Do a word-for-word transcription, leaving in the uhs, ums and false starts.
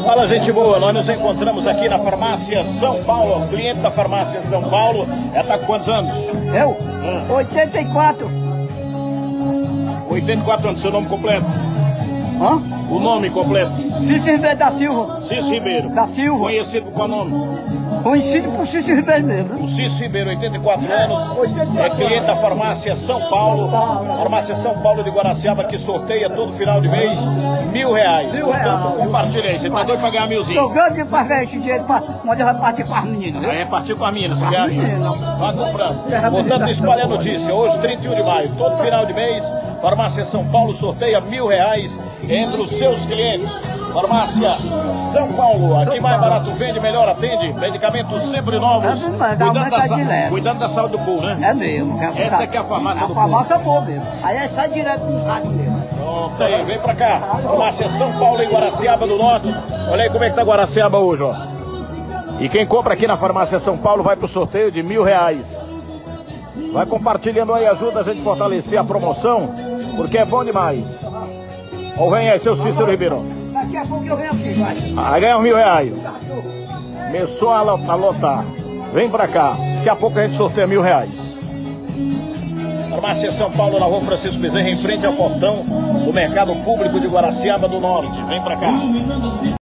Fala, gente boa, nós nos encontramos aqui na farmácia São Paulo, cliente da farmácia São Paulo. Ela tá com quantos anos? Eu? Hum. oitenta e quatro. oitenta e quatro anos, seu nome completo? Hã? O nome completo? Cícero Ribeiro da Silva. Cícero Ribeiro. Da Silva. Conhecido por qual nome? Conhecido por Cícero Ribeiro mesmo. O Cícero Ribeiro, oitenta e quatro anos, é cliente da farmácia São Paulo, farmácia São Paulo de Guaraciaba, que sorteia todo final de mês mil reais. Mil reais. Portanto, compartilha aí, você tá doido pra ganhar milzinho? Tô grande pra ganhar esse dinheiro pra poder repartir com as meninas, Vai né? repartir com a mina, você Com ganha as mil. meninas. Vai comprando. Portanto, espalha a notícia. Hoje, trinta e um de maio, todo final de mês, farmácia São Paulo sorteia mil reais entre os seus clientes. Farmácia São Paulo, aqui mais barato vende, melhor atende, medicamentos sempre novos, É verdade, cuidando aumenta da, sa direto. cuidando da saúde do povo, né? É mesmo. É Essa aqui é a farmácia a do farmácia boa mesmo. Aí é sai direto no rádio mesmo. Pronto aí, vem pra cá, farmácia São Paulo em Guaraciaba do Norte. Olha aí como é que tá Guaraciaba hoje, ó. E quem compra aqui na farmácia São Paulo vai pro sorteio de mil reais. Vai compartilhando aí, ajuda a gente a fortalecer a promoção, porque é bom demais. Ou vem aí, seu Cícero Ribeiro. Daqui a pouco eu venho aqui, vai. Aí ganha uns mil reais. Começou a lo- a lotar. Vem pra cá. Daqui a pouco a gente sorteia mil reais. Farmácia São Paulo, na rua Francisco Bezerra, em frente ao portão do Mercado Público de Guaraciaba do Norte. Vem pra cá.